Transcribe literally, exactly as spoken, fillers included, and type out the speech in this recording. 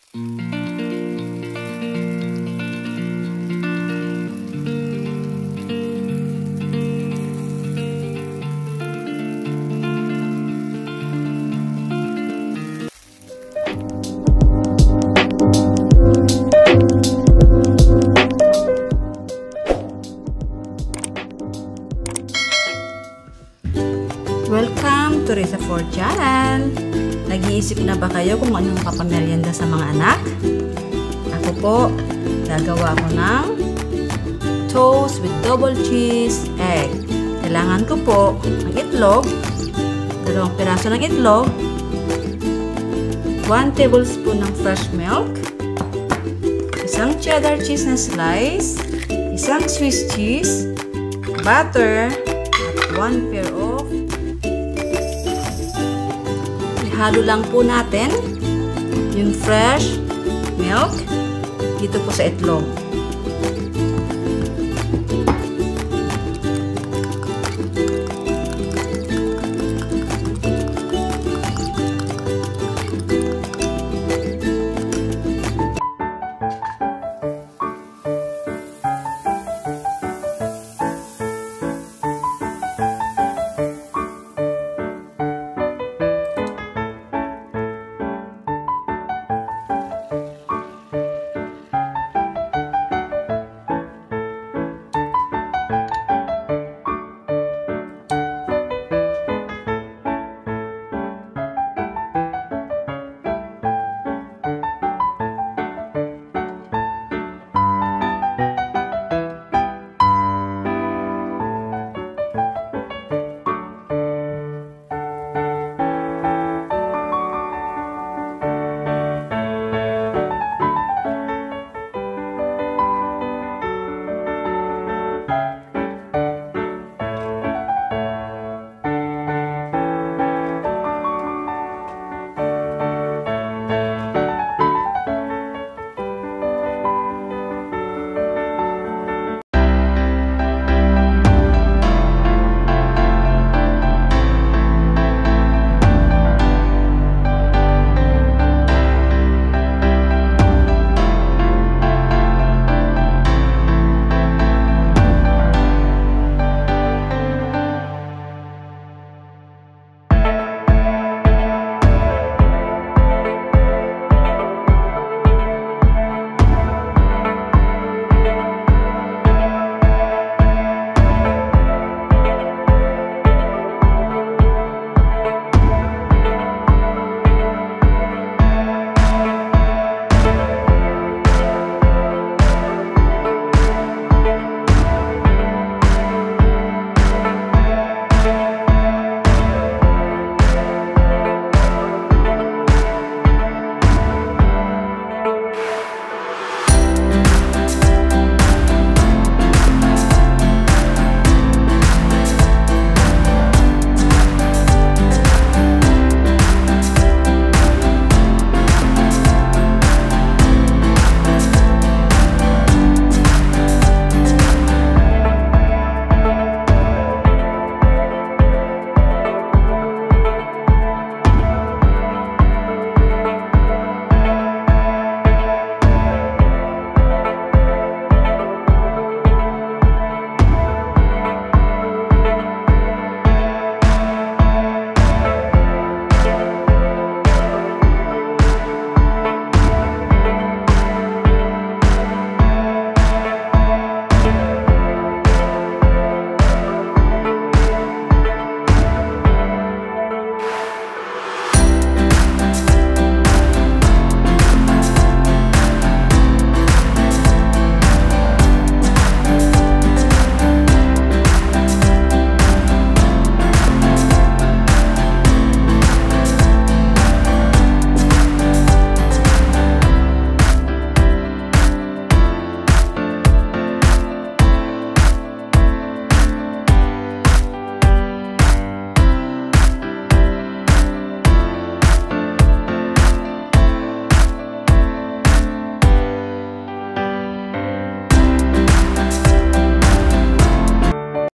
Welcome to Risa for Channel! Nag-iisip na ba kayo kung anong papamerienda sa mga anak? Ako po, gagawa ko ng toast with double cheese egg. Kailangan ko po ng itlog, dalawang piraso ng itlog, one tablespoon ng fresh milk, isang cheddar cheese na slice, isang Swiss cheese, butter, at one pair of halo lang po natin yung fresh milk dito po sa itlog.